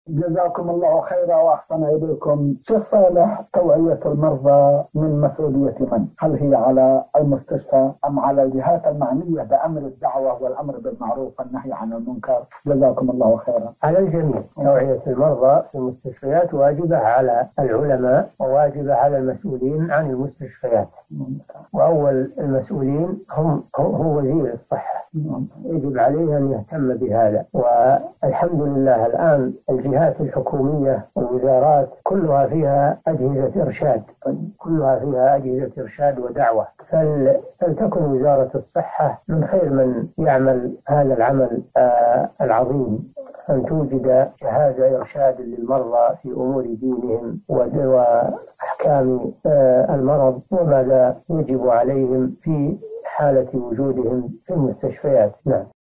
جزاكم الله خيرا وأحسن إليكم. شيخ صالح، توعية المرضى من مسؤولية من؟ هل هي على المستشفى أم على الجهات المعنية بأمر الدعوة والأمر بالمعروف والنهي عن المنكر؟ جزاكم الله خيرا. على الجميع. توعية المرضى في المستشفيات واجبة على العلماء وواجبة على المسؤولين عن المستشفيات، وأول المسؤولين هو وزير الصحة، يجب عليه أن يهتم بهذا. والحمد لله الآن الجهات الحكومية والوزارات كلها فيها أجهزة إرشاد ودعوة، فلتكن وزارة الصحة من خير من يعمل هذا العمل العظيم، أن توجد جهاز إرشاد للمرضى في أمور دينهم وأحكام المرض وماذا يجب عليهم في حالة وجودهم في المستشفيات. نعم.